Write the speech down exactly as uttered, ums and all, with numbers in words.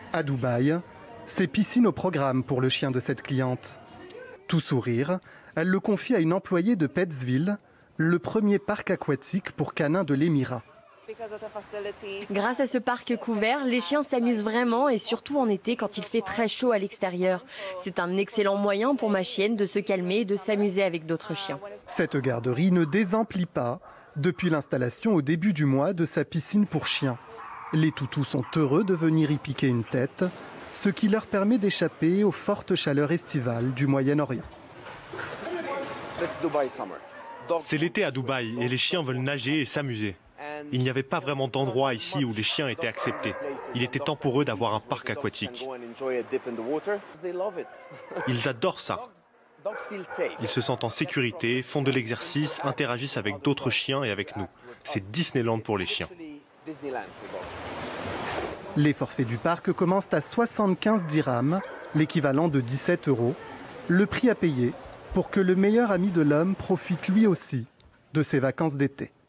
À Dubaï, c'est piscine au programme pour le chien de cette cliente. Tout sourire, elle le confie à une employée de Petsville, le premier parc aquatique pour canins de l'Émirat. Grâce à ce parc couvert, les chiens s'amusent vraiment et surtout en été quand il fait très chaud à l'extérieur. C'est un excellent moyen pour ma chienne de se calmer et de s'amuser avec d'autres chiens. Cette garderie ne désemplit pas depuis l'installation au début du mois de sa piscine pour chiens. Les toutous sont heureux de venir y piquer une tête, ce qui leur permet d'échapper aux fortes chaleurs estivales du Moyen-Orient. C'est l'été à Dubaï et les chiens veulent nager et s'amuser. Il n'y avait pas vraiment d'endroit ici où les chiens étaient acceptés. Il était temps pour eux d'avoir un parc aquatique. Ils adorent ça. Ils se sentent en sécurité, font de l'exercice, interagissent avec d'autres chiens et avec nous. C'est Disneyland pour les chiens. Les forfaits du parc commencent à soixante-quinze dirhams, l'équivalent de dix-sept euros, le prix à payer pour que le meilleur ami de l'homme profite lui aussi de ses vacances d'été.